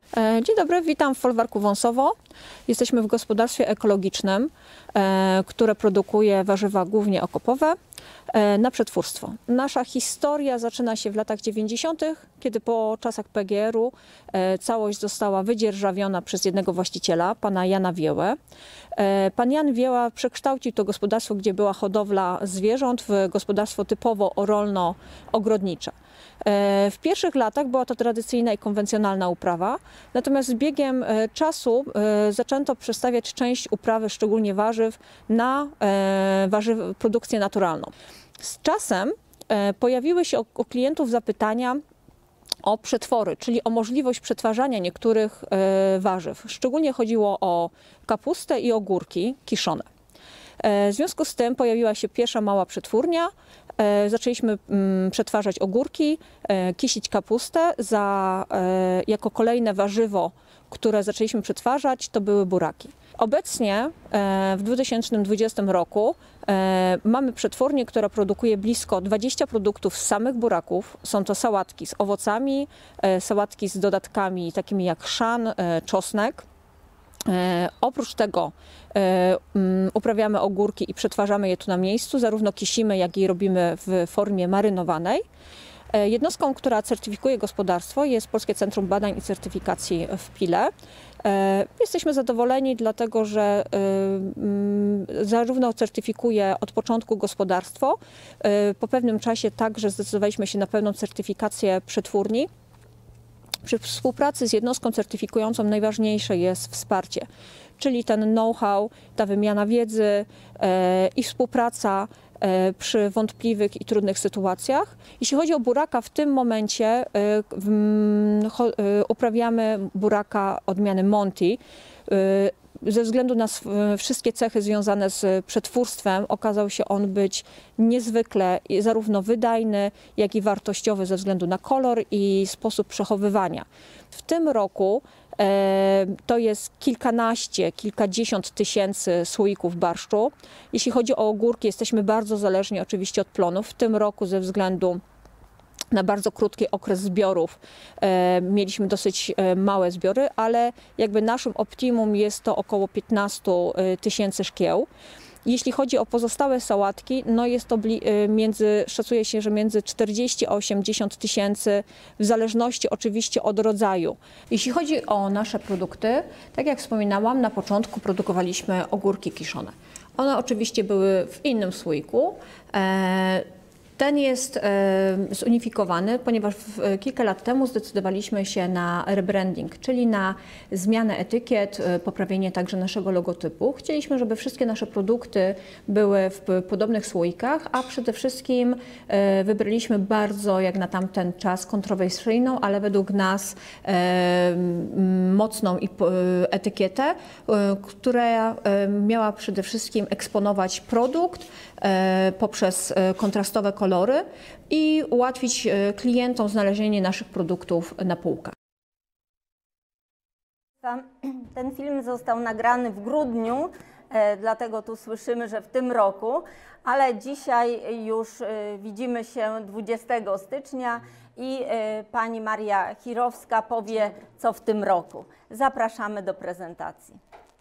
Dzień dobry, witam w folwarku Wąsowo. Jesteśmy w gospodarstwie ekologicznym, które produkuje warzywa głównie okopowe na przetwórstwo. Nasza historia zaczyna się w latach 90., kiedy po czasach PGR-u całość została wydzierżawiona przez jednego właściciela, pana Jana Wiełę. Pan Jan Wieła przekształcił to gospodarstwo, gdzie była hodowla zwierząt, w gospodarstwo typowo rolno-ogrodnicze. W pierwszych latach była to tradycyjna i konwencjonalna uprawa, natomiast z biegiem czasu zaczęto przestawiać część uprawy, szczególnie warzyw, na produkcję naturalną. Z czasem pojawiły się u klientów zapytania o przetwory, czyli o możliwość przetwarzania niektórych warzyw. Szczególnie chodziło o kapustę i ogórki kiszone. W związku z tym pojawiła się pierwsza mała przetwórnia. Zaczęliśmy przetwarzać ogórki, kisić kapustę. Jako kolejne warzywo, które zaczęliśmy przetwarzać, to były buraki. Obecnie w 2020 roku mamy przetwórnię, która produkuje blisko 20 produktów z samych buraków. Są to sałatki z owocami, sałatki z dodatkami takimi jak chrzan, czosnek. Oprócz tego uprawiamy ogórki i przetwarzamy je tu na miejscu, zarówno kisimy, jak i robimy w formie marynowanej. Jednostką, która certyfikuje gospodarstwo, jest Polskie Centrum Badań i Certyfikacji w Pile. Jesteśmy zadowoleni, dlatego że zarówno certyfikuje od początku gospodarstwo, po pewnym czasie także zdecydowaliśmy się na pełną certyfikację przetwórni. Przy współpracy z jednostką certyfikującą najważniejsze jest wsparcie, czyli ten know-how, ta wymiana wiedzy i współpraca przy wątpliwych i trudnych sytuacjach. Jeśli chodzi o buraka, w tym momencie uprawiamy buraka odmiany Monty. Ze względu na wszystkie cechy związane z przetwórstwem okazał się on być niezwykle zarówno wydajny, jak i wartościowy ze względu na kolor i sposób przechowywania. W tym roku to jest kilkadziesiąt tysięcy słoików barszczu. Jeśli chodzi o ogórki, jesteśmy bardzo zależni oczywiście od plonów. W tym roku ze względu na bardzo krótki okres zbiorów mieliśmy dosyć małe zbiory, ale jakby naszym optimum jest to około 15 tysięcy szkieł. Jeśli chodzi o pozostałe sałatki, no jest to szacuje się, że między 40 a 80 tysięcy, w zależności oczywiście od rodzaju. Jeśli chodzi o nasze produkty, tak jak wspominałam, na początku produkowaliśmy ogórki kiszone. One oczywiście były w innym słoiku. Ten jest zunifikowany, ponieważ kilka lat temu zdecydowaliśmy się na rebranding, czyli na zmianę etykiet, poprawienie także naszego logotypu. Chcieliśmy, żeby wszystkie nasze produkty były w podobnych słoikach, a przede wszystkim wybraliśmy bardzo, jak na tamten czas, kontrowersyjną, ale według nas mocną etykietę, która miała przede wszystkim eksponować produkt poprzez kontrastowe kolory i ułatwić klientom znalezienie naszych produktów na półkach. Ten film został nagrany w grudniu, dlatego tu słyszymy, że w tym roku, ale dzisiaj już widzimy się 20 stycznia i pani Maria Chirowska powie, co w tym roku. Zapraszamy do prezentacji.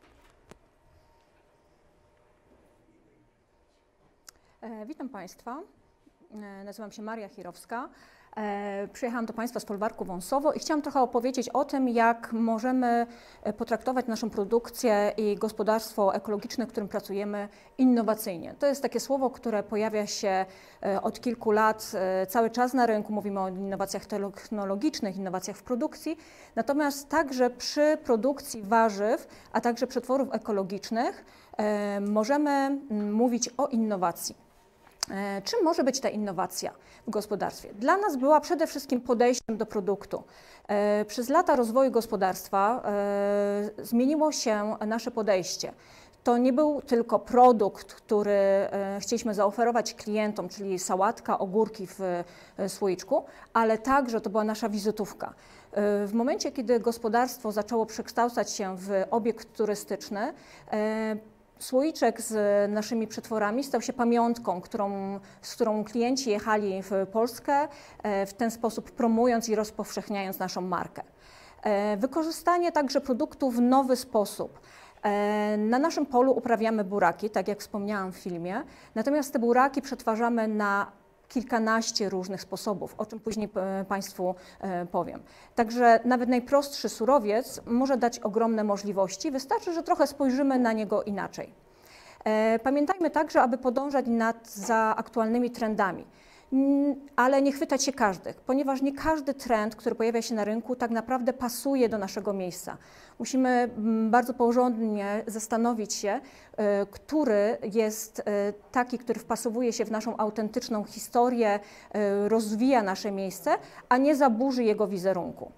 Witam Państwa, nazywam się Maria Chirowska. Przyjechałam do Państwa z folwarku Wąsowo i chciałam trochę opowiedzieć o tym, jak możemy potraktować naszą produkcję i gospodarstwo ekologiczne, w którym pracujemy, innowacyjnie. To jest takie słowo, które pojawia się od kilku lat cały czas na rynku. Mówimy o innowacjach technologicznych, innowacjach w produkcji, natomiast także przy produkcji warzyw, a także przetworów ekologicznych możemy mówić o innowacji. Czym może być ta innowacja w gospodarstwie? Dla nas była przede wszystkim podejściem do produktu. Przez lata rozwoju gospodarstwa zmieniło się nasze podejście. To nie był tylko produkt, który chcieliśmy zaoferować klientom, czyli sałatka, ogórki w słoiczku, ale także to była nasza wizytówka. W momencie, kiedy gospodarstwo zaczęło przekształcać się w obiekt turystyczny, słoiczek z naszymi przetworami stał się pamiątką, z którą klienci jechali w Polskę, w ten sposób promując i rozpowszechniając naszą markę. Wykorzystanie także produktów w nowy sposób. Na naszym polu uprawiamy buraki, tak jak wspomniałam w filmie, natomiast te buraki przetwarzamy na kilkanaście różnych sposobów, o czym później Państwu powiem. Także nawet najprostszy surowiec może dać ogromne możliwości, wystarczy, że trochę spojrzymy na niego inaczej. Pamiętajmy także, aby podążać za aktualnymi trendami, ale nie chwytać się każdych, ponieważ nie każdy trend, który pojawia się na rynku, tak naprawdę pasuje do naszego miejsca. Musimy bardzo porządnie zastanowić się, który jest taki, który wpasowuje się w naszą autentyczną historię, rozwija nasze miejsce, a nie zaburzy jego wizerunku.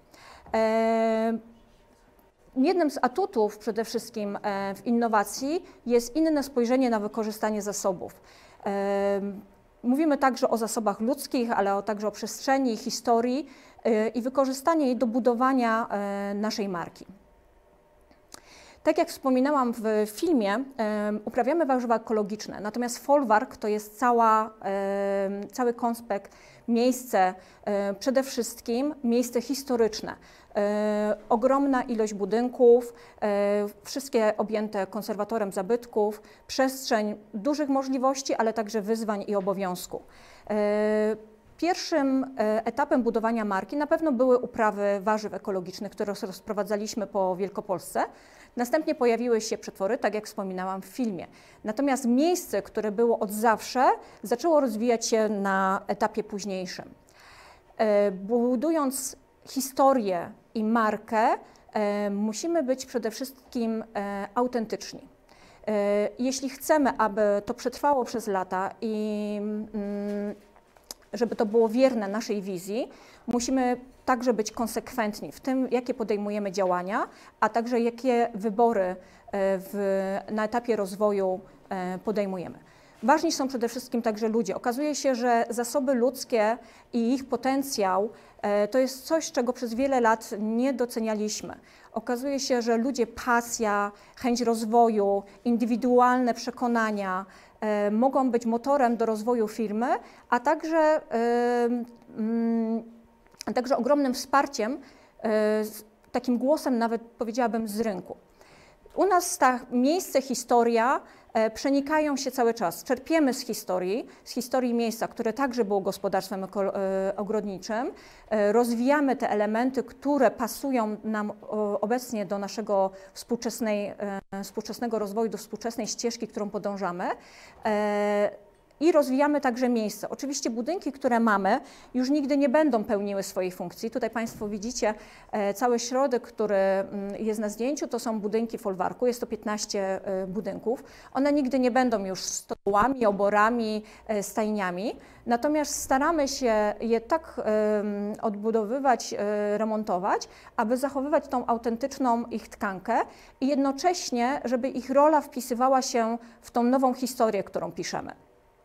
Jednym z atutów przede wszystkim w innowacji jest inne spojrzenie na wykorzystanie zasobów. Mówimy także o zasobach ludzkich, ale także o przestrzeni, historii i wykorzystanie jej do budowania naszej marki. Tak jak wspominałam w filmie, uprawiamy warzywa ekologiczne, natomiast folwark to jest cały konspekt, miejsce, przede wszystkim miejsce historyczne. Ogromna ilość budynków, wszystkie objęte konserwatorem zabytków, przestrzeń dużych możliwości, ale także wyzwań i obowiązku. Pierwszym etapem budowania marki na pewno były uprawy warzyw ekologicznych, które rozprowadzaliśmy po Wielkopolsce. Następnie pojawiły się przetwory, tak jak wspominałam w filmie. Natomiast miejsce, które było od zawsze, zaczęło rozwijać się na etapie późniejszym. Budując historię i markę, musimy być przede wszystkim autentyczni. Jeśli chcemy, aby to przetrwało przez lata i żeby to było wierne naszej wizji, musimy także być konsekwentni w tym, jakie podejmujemy działania, a także jakie wybory na etapie rozwoju podejmujemy. Ważni są przede wszystkim także ludzie. Okazuje się, że zasoby ludzkie i ich potencjał to jest coś, czego przez wiele lat nie docenialiśmy. Okazuje się, że ludzie, pasja, chęć rozwoju, indywidualne przekonania mogą być motorem do rozwoju firmy, a także ogromnym wsparciem, takim głosem nawet powiedziałabym z rynku. U nas miejsce, historia przenikają się cały czas. Czerpiemy z historii miejsca, które także było gospodarstwem ogrodniczym. Rozwijamy te elementy, które pasują nam obecnie do naszego współczesnego rozwoju, do współczesnej ścieżki, którą podążamy. I rozwijamy także miejsce. Oczywiście budynki, które mamy, już nigdy nie będą pełniły swojej funkcji. Tutaj Państwo widzicie cały środek, który jest na zdjęciu, to są budynki folwarku, jest to 15 budynków. One nigdy nie będą już stołami, oborami, stajniami, natomiast staramy się je tak odbudowywać, remontować, aby zachowywać tą autentyczną ich tkankę i jednocześnie, żeby ich rola wpisywała się w tą nową historię, którą piszemy.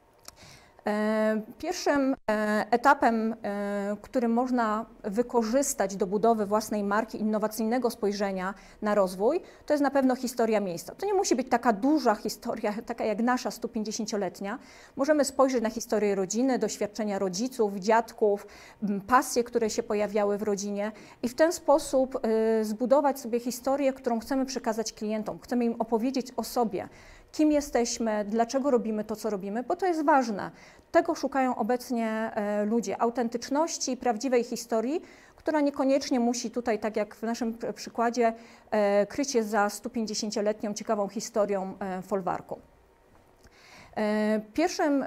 Pierwszym etapem, który można wykorzystać do budowy własnej marki, innowacyjnego spojrzenia na rozwój, to jest na pewno historia miejsca. To nie musi być taka duża historia, taka jak nasza 150-letnia. Możemy spojrzeć na historię rodziny, doświadczenia rodziców, dziadków, pasje, które się pojawiały w rodzinie i w ten sposób zbudować sobie historię, którą chcemy przekazać klientom. Chcemy im opowiedzieć o sobie, kim jesteśmy, dlaczego robimy to, co robimy, bo to jest ważne. Tego szukają obecnie ludzie, autentyczności, prawdziwej historii, która niekoniecznie musi tutaj, tak jak w naszym przykładzie, kryć się za 150-letnią ciekawą historią folwarku. Pierwszym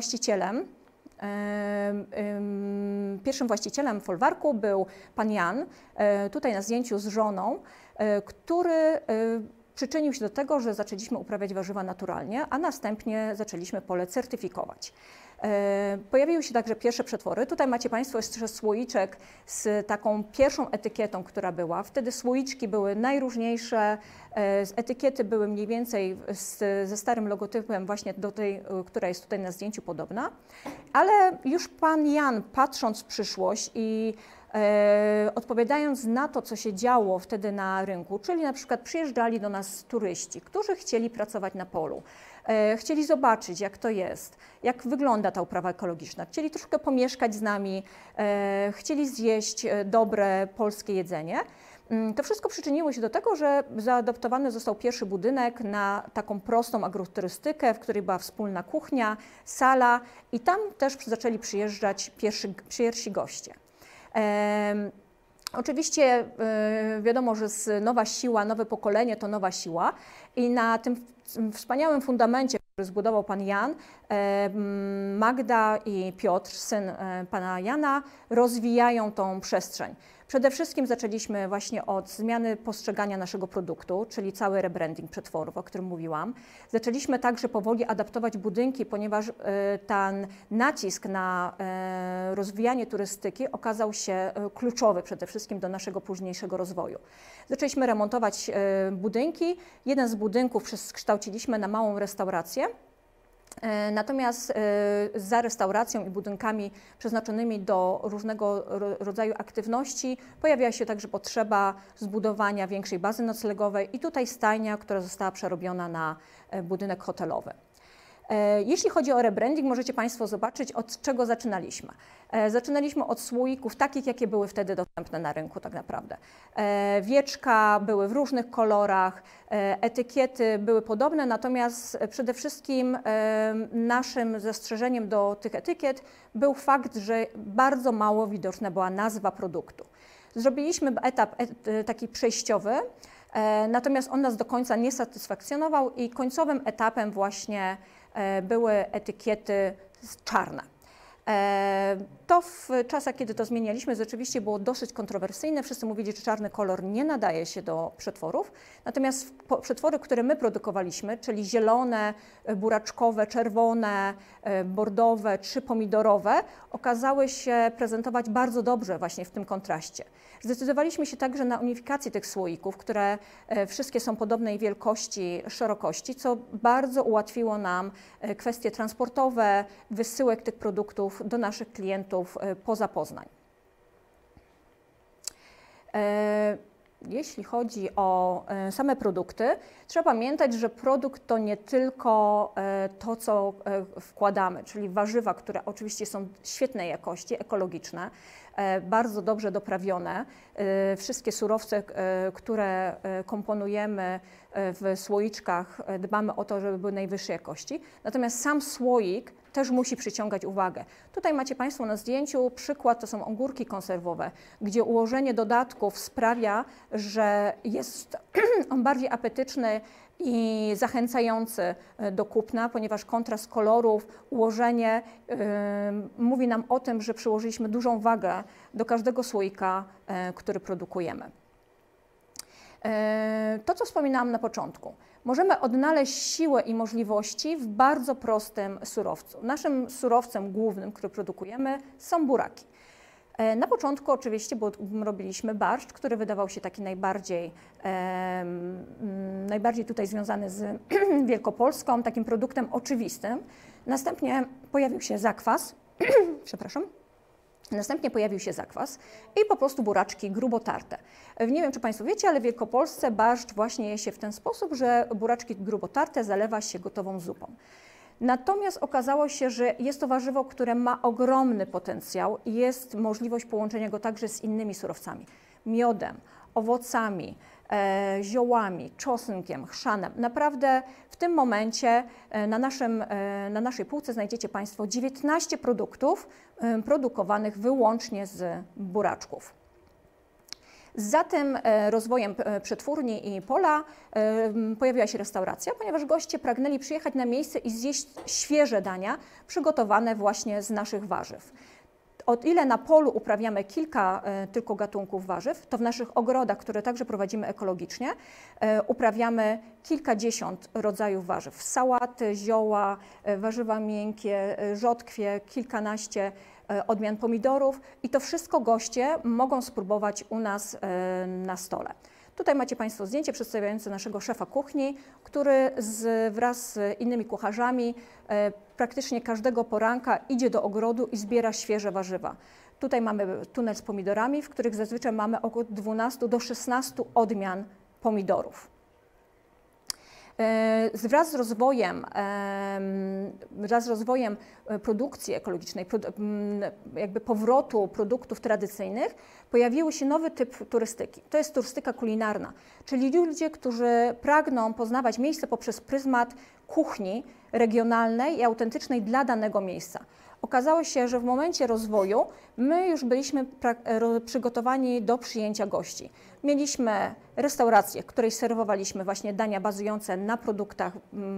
właścicielem folwarku był pan Jan, tutaj na zdjęciu z żoną, który przyczynił się do tego, że zaczęliśmy uprawiać warzywa naturalnie, a następnie zaczęliśmy pole certyfikować. Pojawiły się także pierwsze przetwory. Tutaj macie Państwo jeszcze słoiczek z taką pierwszą etykietą, która była. Wtedy słoiczki były najróżniejsze, etykiety były mniej więcej ze starym logotypem właśnie do tej, która jest tutaj na zdjęciu podobna. Ale już pan Jan, patrząc w przyszłość i odpowiadając na to, co się działo wtedy na rynku, czyli na przykład przyjeżdżali do nas turyści, którzy chcieli pracować na polu, chcieli zobaczyć, jak to jest, jak wygląda ta uprawa ekologiczna, chcieli troszkę pomieszkać z nami, chcieli zjeść dobre polskie jedzenie. To wszystko przyczyniło się do tego, że zaadoptowany został pierwszy budynek na taką prostą agroturystykę, w której była wspólna kuchnia, sala i tam też zaczęli przyjeżdżać pierwsi goście. Oczywiście wiadomo, że nowa siła, nowe pokolenie to nowa siła i na tym wspaniałym fundamencie, który zbudował pan Jan, Magda i Piotr, syn pana Jana, rozwijają tą przestrzeń. Przede wszystkim zaczęliśmy właśnie od zmiany postrzegania naszego produktu, czyli cały rebranding przetworów, o którym mówiłam. Zaczęliśmy także powoli adaptować budynki, ponieważ ten nacisk na rozwijanie turystyki okazał się kluczowy przede wszystkim do naszego późniejszego rozwoju. Zaczęliśmy remontować budynki. Jeden z budynków przekształciliśmy na małą restaurację. Natomiast za restauracją i budynkami przeznaczonymi do różnego rodzaju aktywności pojawiła się także potrzeba zbudowania większej bazy noclegowej i tutaj stajnia, która została przerobiona na budynek hotelowy. Jeśli chodzi o rebranding, możecie Państwo zobaczyć, od czego zaczynaliśmy. Zaczynaliśmy od słoików takich, jakie były wtedy dostępne na rynku tak naprawdę. Wieczka były w różnych kolorach, etykiety były podobne, natomiast przede wszystkim naszym zastrzeżeniem do tych etykiet był fakt, że bardzo mało widoczna była nazwa produktu. Zrobiliśmy etap taki przejściowy, natomiast on nas do końca nie satysfakcjonował i końcowym etapem właśnie były etykiety czarne. To w czasach, kiedy to zmienialiśmy, rzeczywiście było dosyć kontrowersyjne. Wszyscy mówili, że czarny kolor nie nadaje się do przetworów. Natomiast przetwory, które my produkowaliśmy, czyli zielone, buraczkowe, czerwone, bordowe czy pomidorowe, okazały się prezentować bardzo dobrze właśnie w tym kontraście. Zdecydowaliśmy się także na unifikację tych słoików, które wszystkie są podobnej wielkości, szerokości, co bardzo ułatwiło nam kwestie transportowe, wysyłek tych produktów do naszych klientów poza Poznań. Jeśli chodzi o same produkty, trzeba pamiętać, że produkt to nie tylko to, co wkładamy, czyli warzywa, które oczywiście są świetnej jakości, ekologiczne, bardzo dobrze doprawione. Wszystkie surowce, które komponujemy w słoiczkach, dbamy o to, żeby były najwyższej jakości. Natomiast sam słoik też musi przyciągać uwagę. Tutaj macie Państwo na zdjęciu przykład, to są ogórki konserwowe, gdzie ułożenie dodatków sprawia, że jest on bardziej apetyczny i zachęcający do kupna, ponieważ kontrast kolorów, ułożenie mówi nam o tym, że przyłożyliśmy dużą wagę do każdego słoika, który produkujemy. To, co wspominałam na początku. Możemy odnaleźć siłę i możliwości w bardzo prostym surowcu. Naszym surowcem głównym, który produkujemy, są buraki. Na początku oczywiście robiliśmy barszcz, który wydawał się taki najbardziej tutaj związany z Wielkopolską, takim produktem oczywistym. Następnie pojawił się zakwas, przepraszam. Następnie pojawił się zakwas i po prostu buraczki grubo tarte. Nie wiem, czy Państwo wiecie, ale w Wielkopolsce barszcz właśnie je się w ten sposób, że buraczki grubo tarte zalewa się gotową zupą. Natomiast okazało się, że jest to warzywo, które ma ogromny potencjał i jest możliwość połączenia go także z innymi surowcami. Miodem, owocami, ziołami, czosnkiem, chrzanem. Naprawdę w tym momencie na naszej półce znajdziecie Państwo 19 produktów produkowanych wyłącznie z buraczków. Za tym rozwojem przetwórni i pola pojawiła się restauracja, ponieważ goście pragnęli przyjechać na miejsce i zjeść świeże dania przygotowane właśnie z naszych warzyw. O ile na polu uprawiamy kilka tylko gatunków warzyw, to w naszych ogrodach, które także prowadzimy ekologicznie, uprawiamy kilkadziesiąt rodzajów warzyw. Sałaty, zioła, warzywa miękkie, rzodkwie, kilkanaście odmian pomidorów i to wszystko goście mogą spróbować u nas na stole. Tutaj macie Państwo zdjęcie przedstawiające naszego szefa kuchni, który wraz z innymi kucharzami praktycznie każdego poranka idzie do ogrodu i zbiera świeże warzywa. Tutaj mamy tunel z pomidorami, w których zazwyczaj mamy około 12 do 16 odmian pomidorów. Wraz z rozwojem produkcji ekologicznej, jakby powrotu produktów tradycyjnych, pojawił się nowy typ turystyki. To jest turystyka kulinarna, czyli ludzie, którzy pragną poznawać miejsce poprzez pryzmat kuchni regionalnej i autentycznej dla danego miejsca. Okazało się, że w momencie rozwoju my już byliśmy przygotowani do przyjęcia gości. Mieliśmy restaurację, w której serwowaliśmy właśnie dania bazujące na produktach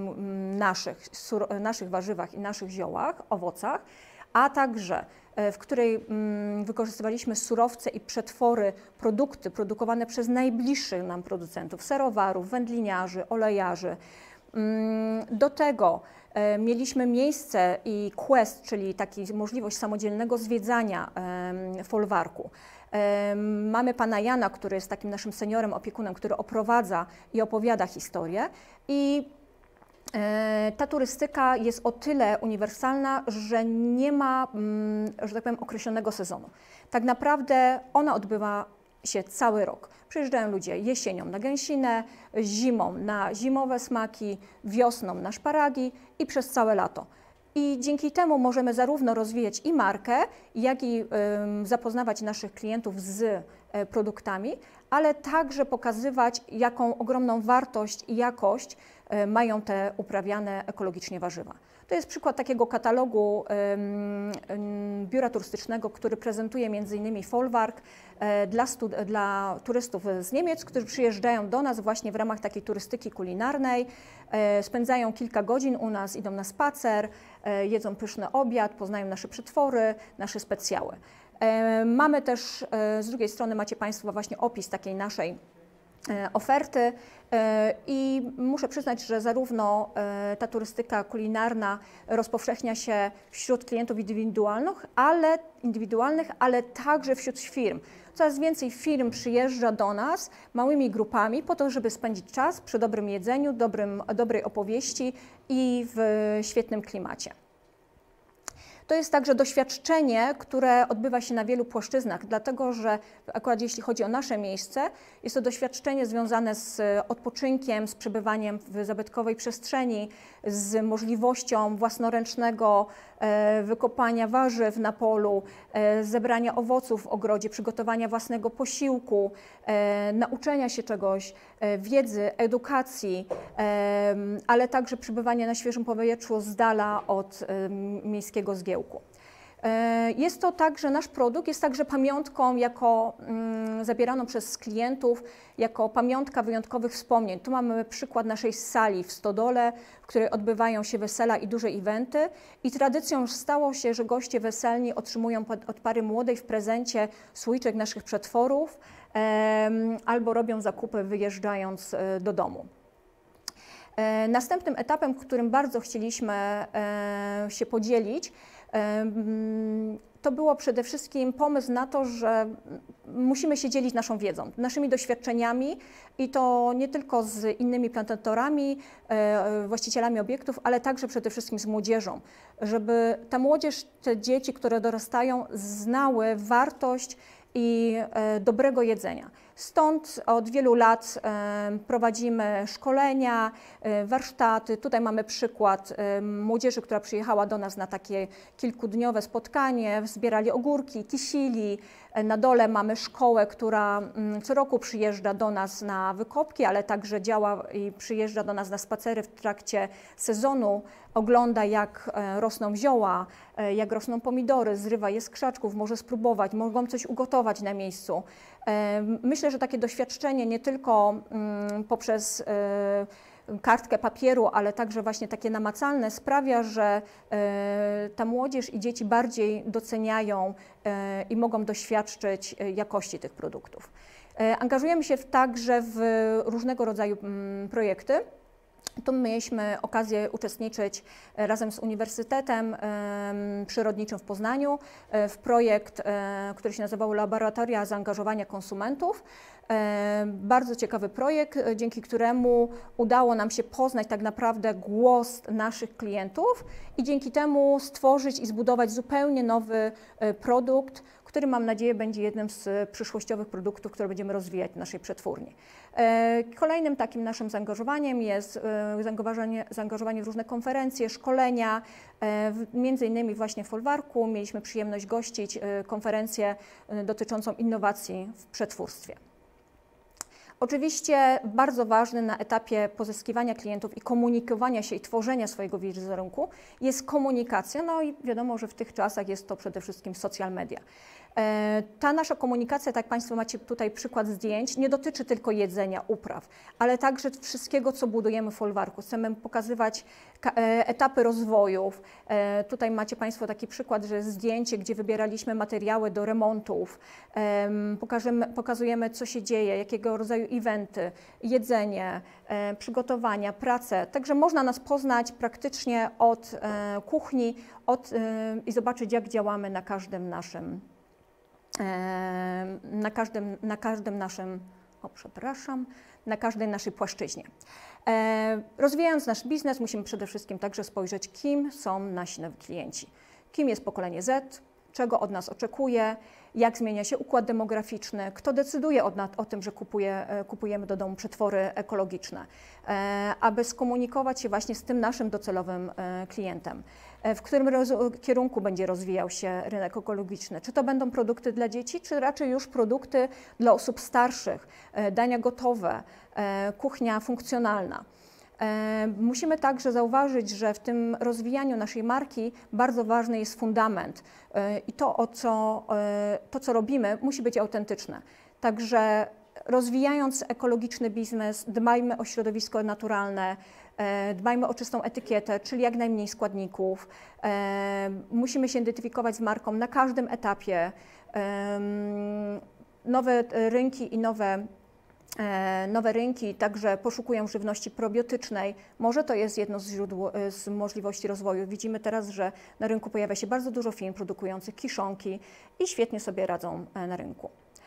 naszych warzywach i naszych ziołach, owocach, a także w której wykorzystywaliśmy surowce i przetwory, produkty produkowane przez najbliższych nam producentów, serowarów, wędliniarzy, olejarzy. Do tego mieliśmy miejsce i quest, czyli taki możliwość samodzielnego zwiedzania folwarku. Mamy pana Jana, który jest takim naszym seniorem, opiekunem, który oprowadza i opowiada historię. I ta turystyka jest o tyle uniwersalna, że nie ma, że tak powiem, określonego sezonu. Tak naprawdę ona odbywa się cały rok. Przyjeżdżają ludzie jesienią na gęsinę, zimą na zimowe smaki, wiosną na szparagi i przez całe lato. I dzięki temu możemy zarówno rozwijać i markę, jak i zapoznawać naszych klientów z produktami, ale także pokazywać, jaką ogromną wartość i jakość mają te uprawiane ekologicznie warzywa. To jest przykład takiego katalogu biura turystycznego, który prezentuje m.in. folwark dla turystów z Niemiec, którzy przyjeżdżają do nas właśnie w ramach takiej turystyki kulinarnej, spędzają kilka godzin u nas, idą na spacer, jedzą pyszny obiad, poznają nasze przetwory, nasze specjały. Mamy też, z drugiej strony macie Państwo właśnie opis takiej naszej oferty i muszę przyznać, że zarówno ta turystyka kulinarna rozpowszechnia się wśród klientów indywidualnych, ale także wśród firm. Coraz więcej firm przyjeżdża do nas małymi grupami po to, żeby spędzić czas przy dobrym jedzeniu, dobrej opowieści i w świetnym klimacie. To jest także doświadczenie, które odbywa się na wielu płaszczyznach, dlatego że akurat jeśli chodzi o nasze miejsce, jest to doświadczenie związane z odpoczynkiem, z przebywaniem w zabytkowej przestrzeni, z możliwością własnoręcznego wykopania warzyw na polu, zebrania owoców w ogrodzie, przygotowania własnego posiłku, nauczenia się czegoś, wiedzy, edukacji, ale także przebywania na świeżym powietrzu z dala od miejskiego zgiełku. Jest to także, nasz produkt jest także pamiątką zabieraną przez klientów jako pamiątka wyjątkowych wspomnień. Tu mamy przykład naszej sali w Stodole, w której odbywają się wesela i duże eventy i tradycją już stało się, że goście weselni otrzymują od pary młodej w prezencie słoiczek naszych przetworów albo robią zakupy wyjeżdżając do domu. Następnym etapem, którym bardzo chcieliśmy się podzielić, to było przede wszystkim pomysł na to, że musimy się dzielić naszą wiedzą, naszymi doświadczeniami i to nie tylko z innymi plantatorami, właścicielami obiektów, ale także przede wszystkim z młodzieżą, żeby ta młodzież, te dzieci, które dorastają, znały wartość i dobrego jedzenia. Stąd od wielu lat prowadzimy szkolenia, warsztaty. Tutaj mamy przykład młodzieży, która przyjechała do nas na takie kilkudniowe spotkanie, zbierali ogórki, kisili. Na dole mamy szkołę, która co roku przyjeżdża do nas na wykopki, ale także działa i przyjeżdża do nas na spacery w trakcie sezonu, ogląda jak rosną zioła, jak rosną pomidory, zrywa je z krzaczków, może spróbować, mogą coś ugotować na miejscu. Myślę, że takie doświadczenie nie tylko poprzez kartkę papieru, ale także właśnie takie namacalne sprawia, że ta młodzież i dzieci bardziej doceniają i mogą doświadczyć jakości tych produktów. Angażujemy się także w różnego rodzaju projekty. Tu mieliśmy okazję uczestniczyć razem z Uniwersytetem Przyrodniczym w Poznaniu w projekt, który się nazywał Laboratoria Zaangażowania Konsumentów. Bardzo ciekawy projekt, dzięki któremu udało nam się poznać tak naprawdę głos naszych klientów i dzięki temu stworzyć i zbudować zupełnie nowy produkt, który mam nadzieję będzie jednym z przyszłościowych produktów, które będziemy rozwijać w naszej przetwórni. Kolejnym takim naszym zaangażowaniem jest zaangażowanie w różne konferencje, szkolenia. Między innymi właśnie w Folwarku mieliśmy przyjemność gościć konferencję dotyczącą innowacji w przetwórstwie. Oczywiście bardzo ważny na etapie pozyskiwania klientów i komunikowania się i tworzenia swojego wizerunku jest komunikacja, no i wiadomo, że w tych czasach jest to przede wszystkim social media. Ta nasza komunikacja, tak jak Państwo macie tutaj przykład zdjęć, nie dotyczy tylko jedzenia, upraw, ale także wszystkiego, co budujemy w Folwarku. Chcemy pokazywać etapy rozwojów. Tutaj macie Państwo taki przykład, że zdjęcie, gdzie wybieraliśmy materiały do remontów. Pokazujemy, co się dzieje, jakiego rodzaju eventy, jedzenie, przygotowania, pracę. Także można nas poznać praktycznie od kuchni i zobaczyć, jak działamy na każdym naszym na każdej naszej płaszczyźnie. Rozwijając nasz biznes, musimy przede wszystkim także spojrzeć, kim są nasi nowi klienci. Kim jest pokolenie Z, czego od nas oczekuje, jak zmienia się układ demograficzny, kto decyduje o tym, że kupujemy do domu przetwory ekologiczne, aby skomunikować się właśnie z tym naszym docelowym klientem. W którym kierunku będzie rozwijał się rynek ekologiczny? Czy to będą produkty dla dzieci, czy raczej już produkty dla osób starszych, dania gotowe, kuchnia funkcjonalna? Musimy także zauważyć, że w tym rozwijaniu naszej marki bardzo ważny jest fundament i to, co robimy, musi być autentyczne. Także rozwijając ekologiczny biznes, dbajmy o środowisko naturalne, dbajmy o czystą etykietę, czyli jak najmniej składników. Musimy się identyfikować z marką na każdym etapie. Nowe rynki i nowe rynki także poszukują żywności probiotycznej. Może to jest jedno z źródeł, z możliwości rozwoju. Widzimy teraz, że na rynku pojawia się bardzo dużo firm produkujących kiszonki i świetnie sobie radzą na rynku.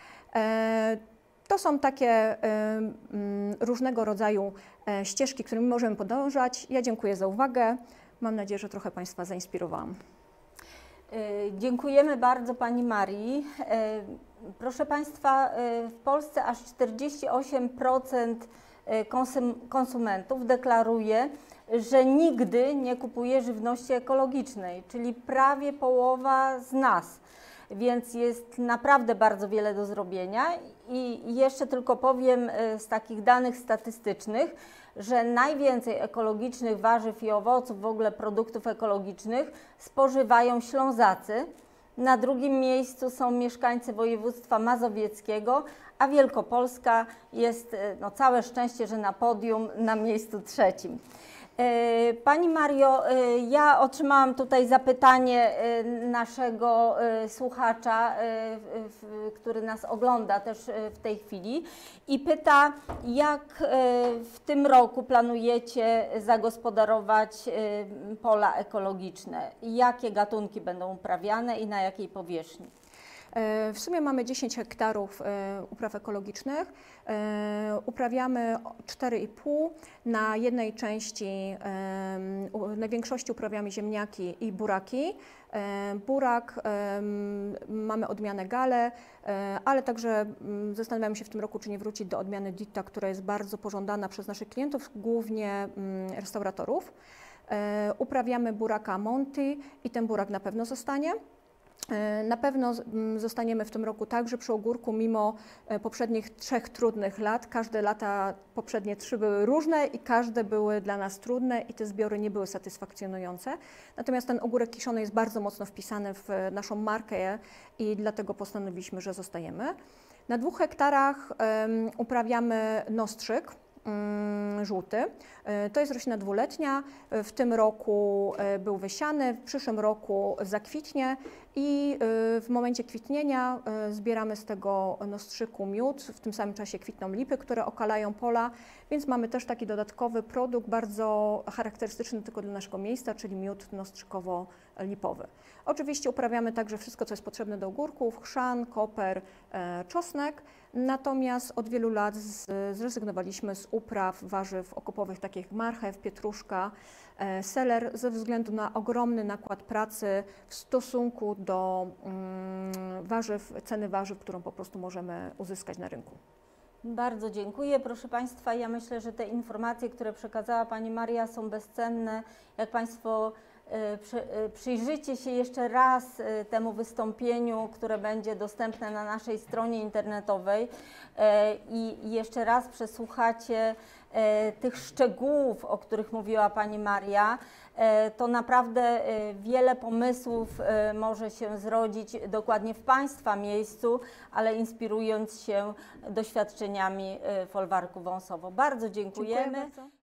To są takie różnego rodzaju ścieżki, którymi możemy podążać. Ja dziękuję za uwagę. Mam nadzieję, że trochę Państwa zainspirowałam. Dziękujemy bardzo Pani Marii. Proszę Państwa, w Polsce aż 48% konsumentów deklaruje, że nigdy nie kupuje żywności ekologicznej, czyli prawie połowa z nas. Więc jest naprawdę bardzo wiele do zrobienia i jeszcze tylko powiem z takich danych statystycznych, że najwięcej ekologicznych warzyw i owoców, w ogóle produktów ekologicznych spożywają Ślązacy. Na drugim miejscu są mieszkańcy województwa mazowieckiego, a Wielkopolska jest, no całe szczęście, że na podium, na miejscu trzecim. Pani Mario, ja otrzymałam tutaj zapytanie naszego słuchacza, który nas ogląda też w tej chwili i pyta, jak w tym roku planujecie zagospodarować pola ekologiczne? Jakie gatunki będą uprawiane i na jakiej powierzchni? W sumie mamy 10 hektarów upraw ekologicznych. Uprawiamy 4,5. Na jednej części, na większości uprawiamy ziemniaki i buraki. Burak, mamy odmianę Gale, ale także zastanawiamy się w tym roku, czy nie wrócić do odmiany Ditta, która jest bardzo pożądana przez naszych klientów, głównie restauratorów. Uprawiamy buraka Monty i ten burak na pewno zostanie. Na pewno zostaniemy w tym roku także przy ogórku, mimo poprzednich 3 trudnych lat. Każde lata poprzednie 3 były różne i każde były dla nas trudne i te zbiory nie były satysfakcjonujące. Natomiast ten ogórek kiszony jest bardzo mocno wpisany w naszą markę i dlatego postanowiliśmy, że zostajemy. Na 2 hektarach uprawiamy nostrzyk żółty. To jest roślina dwuletnia. W tym roku był wysiany, w przyszłym roku zakwitnie i w momencie kwitnienia zbieramy z tego nostrzyku miód. W tym samym czasie kwitną lipy, które okalają pola, więc mamy też taki dodatkowy produkt bardzo charakterystyczny tylko dla naszego miejsca, czyli miód nostrzykowo-lipowy. Oczywiście uprawiamy także wszystko, co jest potrzebne do ogórków: chrzan, koper, czosnek. Natomiast od wielu lat zrezygnowaliśmy z upraw warzyw okopowych, takich jak marchew, pietruszka, seler ze względu na ogromny nakład pracy w stosunku do ceny warzyw, którą po prostu możemy uzyskać na rynku. Bardzo dziękuję. Proszę Państwa, ja myślę, że te informacje, które przekazała Pani Maria, są bezcenne. Jak Państwo przyjrzycie się jeszcze raz temu wystąpieniu, które będzie dostępne na naszej stronie internetowej i jeszcze raz przesłuchacie tych szczegółów, o których mówiła Pani Maria, to naprawdę wiele pomysłów może się zrodzić dokładnie w Państwa miejscu, ale inspirując się doświadczeniami Folwarku Wąsowo. Bardzo dziękujemy. Dziękuję bardzo.